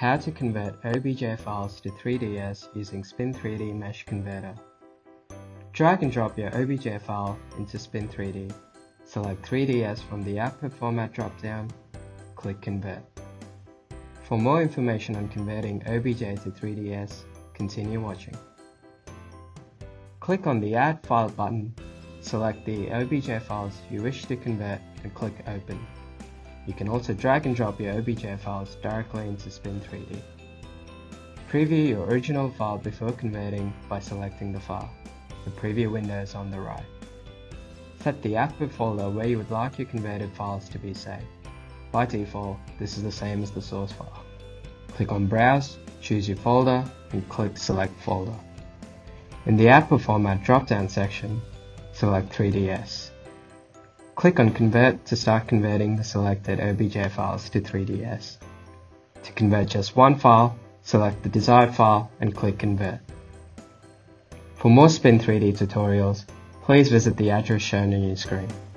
How to convert OBJ files to 3ds using Spin3D Mesh Converter. Drag and drop your OBJ file into Spin3D. Select 3ds from the Output Format dropdown. Click Convert. For more information on converting OBJ to 3ds, continue watching. Click on the Add File button, select the OBJ files you wish to convert and click Open. You can also drag and drop your OBJ files directly into Spin3D. Preview your original file before converting by selecting the file. The preview window is on the right. Set the output folder where you would like your converted files to be saved. By default, this is the same as the source file. Click on Browse, choose your folder, and click Select Folder. In the Output Format drop-down section, select 3ds. Click on Convert to start converting the selected OBJ files to 3ds. To convert just one file, select the desired file and click Convert. For more Spin3D tutorials, please visit the address shown on your screen.